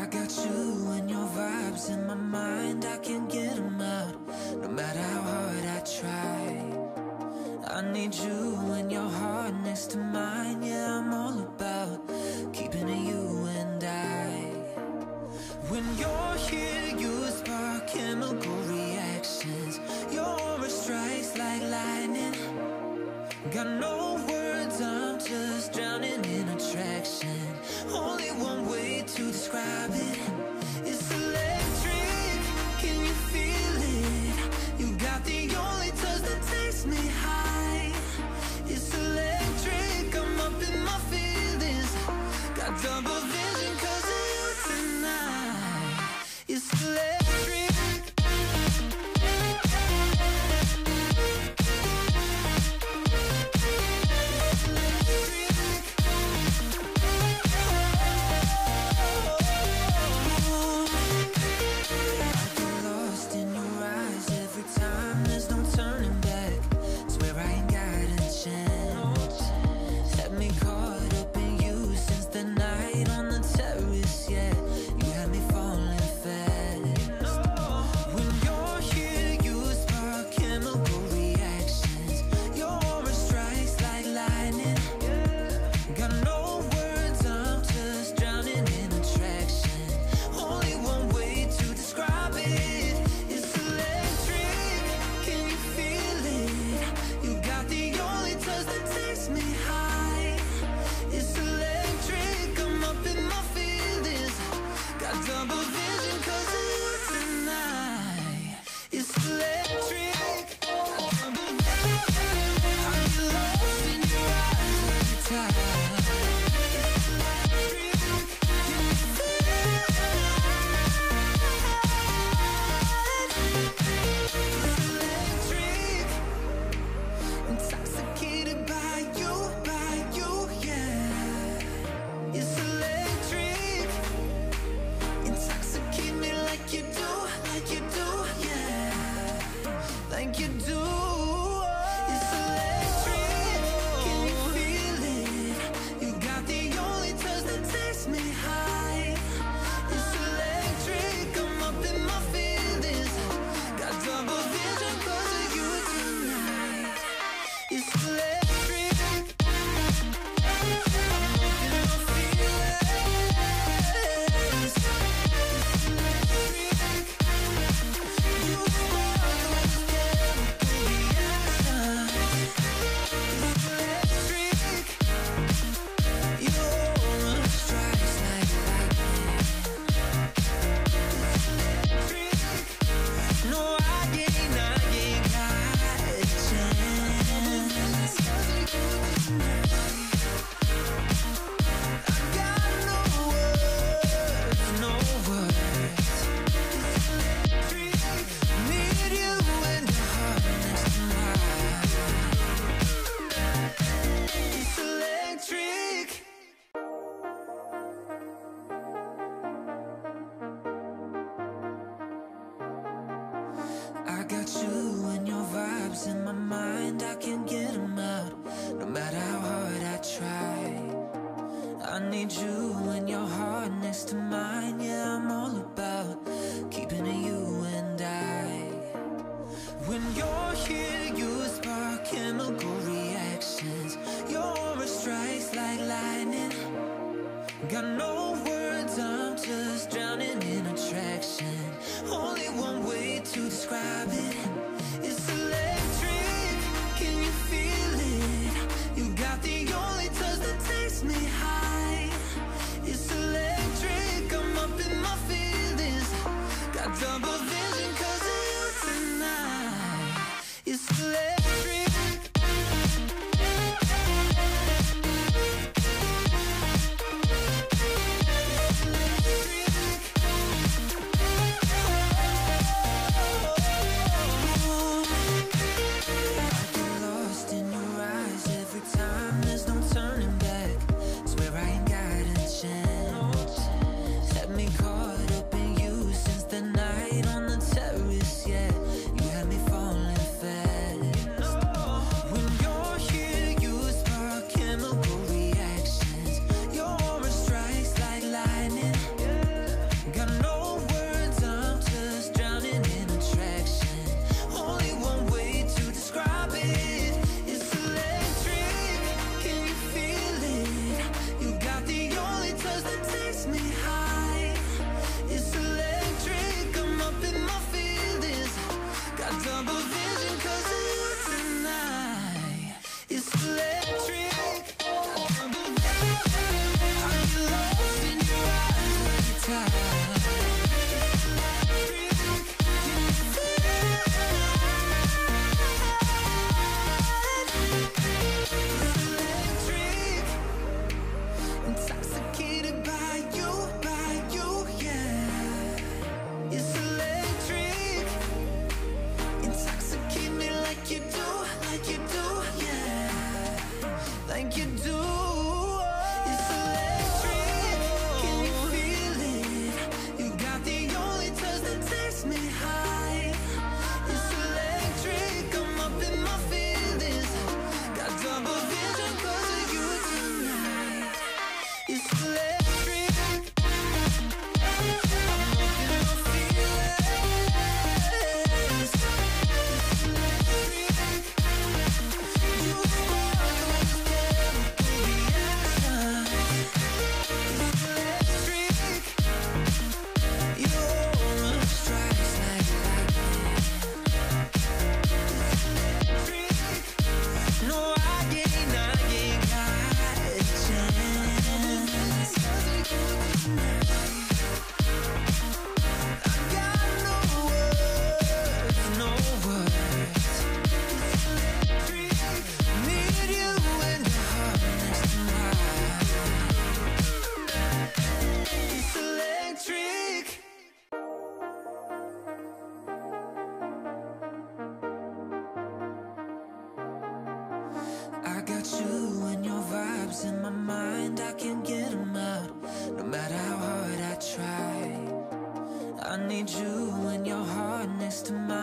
I got you and your vibes in my mind, I can't get them out, no matter how hard I try. I need you and your heart next to mine, yeah, I'm all about keeping it you and I. When you're here, you spark chemical reactions, your aura strikes like lightning. Got no words, I'm just drowning in attraction. Only one way to describe it. It's electric, can you feel it? You got the only touch that takes me high. It's electric, I'm up in my feelings. Got double vision 'cause of you tonight. It's electric. I got you and your vibes in my mind, I can't get them out, no matter how hard I try. I need you and your heart next to mine, yeah, I'm all about keeping it you and I. When you're here, you spark chemical reactions, your aura strikes like lightning. Got no words, I'm just drowning in attraction. Only one way to describe it. It's electric, can you feel it? You got the only touch that takes me high. It's electric, I'm up in my feelings. Got double vision 'cause of you tonight. It's electric. think you do. It's electric, can you feel it? You got the only touch that takes me high. It's electric, I'm up in my feelings. Got double vision 'cause of you tonight. It's electric, I'm up in my feelings. It's electric, you spark with chemical reactions. It's electric, your aura strikes like lightning. No, I ain't got a chance. I got no words, no words. Need you in the heart next to mine. It's electric. I got you and your vibes in my mind, I can't get them out, no matter how hard I try. I need you and your heart next to mine.